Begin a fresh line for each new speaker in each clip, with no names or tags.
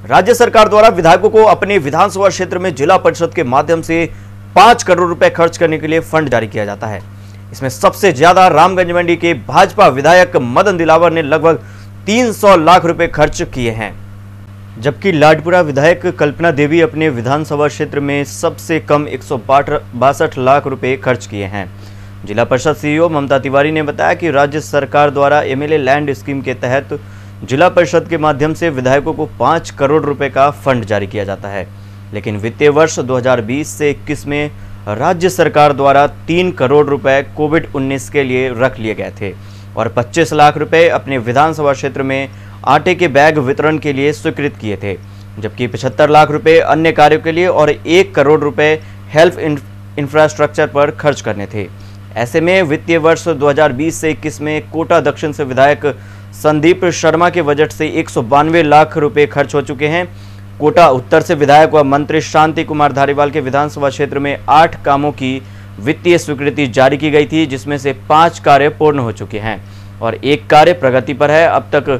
राज्य सरकार द्वारा विधायकों को अपने विधानसभा क्षेत्र में जिला परिषद के माध्यम से 5 करोड़ रुपए खर्च करने के लिए फंड जारी किया जाता है। इसमें सबसे ज्यादा रामगंज मंडी के भाजपा विधायक मदन दिलावर ने लगभग 300 लाख रुपए खर्च किए हैं, जबकि लाडपुरा विधायक कल्पना देवी अपने विधानसभा क्षेत्र में सबसे कम 162 लाख रुपए खर्च किए हैं। जिला परिषद सीईओ ममता तिवारी ने बताया कि राज्य सरकार द्वारा एमएलए लैंड स्कीम के तहत जिला परिषद के माध्यम से विधायकों को 5 करोड़ रुपए का फंड जारी किया जाता है, लेकिन वित्तीय वर्ष 2020 से 21 में राज्य सरकार द्वारा 3 करोड़ रुपए कोविड-19 के लिए रख लिए गए थे और 25 लाख रुपए अपने विधानसभा क्षेत्र में आटे के बैग वितरण के लिए स्वीकृत किए थे, जबकि 75 लाख रुपए अन्य कार्यों के लिए और 1 करोड़ रुपए हेल्थ इंफ्रास्ट्रक्चर पर खर्च करने थे। ऐसे में वित्तीय वर्ष 2020 से 21 में कोटा दक्षिण से विधायक संदीप शर्मा के बजट से 192 लाख रुपए खर्च हो चुके हैं। कोटा उत्तर से विधायक व मंत्री शांति कुमार धारीवाल के विधानसभा क्षेत्र में 8 कामों की वित्तीय स्वीकृति जारी की गई थी, जिसमें से 5 कार्य पूर्ण हो चुके हैं और 1 कार्य प्रगति पर है। अब तक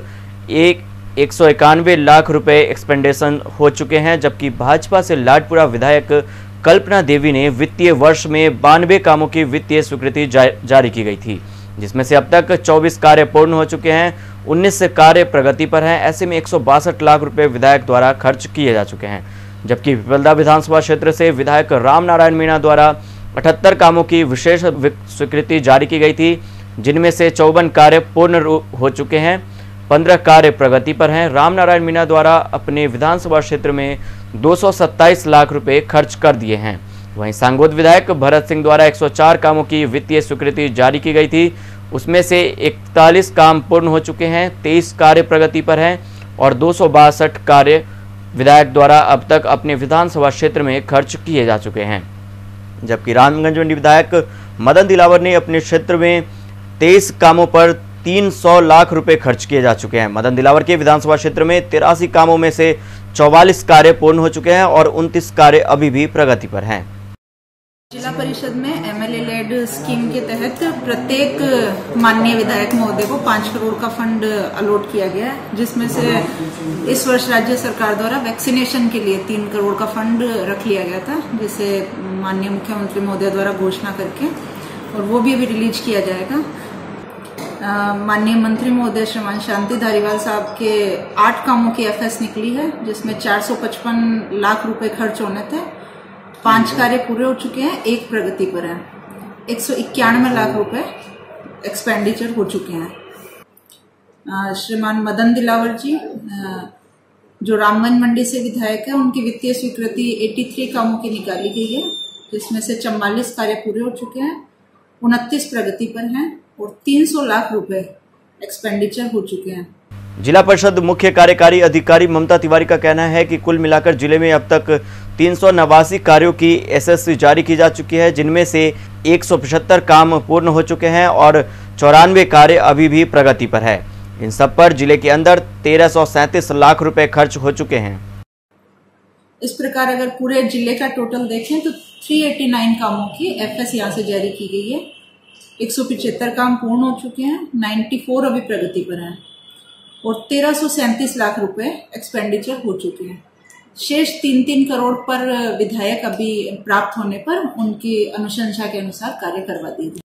191 लाख रुपए एक्सपेंडेशन हो चुके हैं, जबकि भाजपा से लाडपुरा विधायक कल्पना देवी ने वित्तीय वर्ष में 92 कामों की वित्तीय स्वीकृति जारी की गई थी, जिसमें से अब तक 24 कार्य पूर्ण हो चुके हैं, 19 कार्य प्रगति पर हैं। ऐसे में 162 लाख रुपए विधायक द्वारा खर्च किए जा चुके हैं, जबकि पिपलदा विधानसभा क्षेत्र से विधायक राम नारायण मीणा द्वारा 78 कामों की विशेष स्वीकृति जारी की गई थी, जिनमें से 54 कार्य पूर्ण हो चुके हैं, 15 कार्य प्रगति पर हैं। राम नारायण मीणा द्वारा अपने विधानसभा क्षेत्र में 227 लाख रुपए खर्च कर दिए हैं। वहीं सांगोद विधायक भरत सिंह द्वारा 104 कामों की वित्तीय स्वीकृति जारी की गई थी, उसमें से 41 काम पूर्ण हो चुके हैं, 23 कार्य प्रगति पर हैं और 262 कार्य विधायक द्वारा अब तक अपने विधानसभा क्षेत्र में खर्च किए जा चुके हैं। जबकि रामगंज मंडी विधायक मदन दिलावर ने अपने क्षेत्र में 23 कामों पर 300 लाख रुपए खर्च किए जा चुके हैं। मदन दिलावर के विधानसभा क्षेत्र में 83 कामों में से 44 कार्य पूर्ण हो चुके हैं और 29 कार्य अभी भी प्रगति पर हैं।
जिला परिषद में एमएलए लेड स्कीम के तहत प्रत्येक माननीय विधायक महोदय को 5 करोड़ का फंड अलॉट किया गया है, जिसमें से इस वर्ष राज्य सरकार द्वारा वैक्सीनेशन के लिए 3 करोड़ का फंड रख लिया गया था, जिसे माननीय मुख्यमंत्री महोदय द्वारा घोषणा करके और वो भी अभी रिलीज किया जाएगा। माननीय मंत्री महोदय श्रीमान शांति धारीवाल साहब के 8 कामों की एफएस निकली है, जिसमें 455 लाख रुपए खर्च होने थे, 5 कार्य पूरे हो चुके हैं, 1 प्रगति पर है, 191 लाख रुपए एक्सपेंडिचर हो चुके हैं। श्रीमान मदन दिलावर जी जो रामगंज मंडी से विधायक है, उनकी वित्तीय स्वीकृति 83 कामों की निकाली गई है, जिसमें से 44 कार्य पूरे हो चुके हैं, 29 प्रगति पर हैं और 300 लाख रुपए एक्सपेंडिचर हो चुके हैं।
जिला परिषद मुख्य कार्यकारी अधिकारी ममता तिवारी का कहना है कि कुल मिलाकर जिले में अब तक 389 कार्यों की एसएससी जारी की जा चुकी है, जिनमें से 175 काम पूर्ण हो चुके हैं और 94 कार्य अभी भी प्रगति पर है। इन सब पर जिले के अंदर 1337 लाख रुपए खर्च हो चुके हैं।
इस प्रकार अगर पूरे जिले का टोटल देखें तो 389 कामों की एफएस यहाँ से जारी की गई है, 175 काम पूर्ण हो चुके हैं, 94 अभी प्रगति पर हैं और 1337 लाख रुपए एक्सपेंडिचर हो चुके हैं। शेष 3-3 करोड़ पर विधायक अभी प्राप्त होने पर उनकी अनुशंसा के अनुसार कार्य करवा दिए।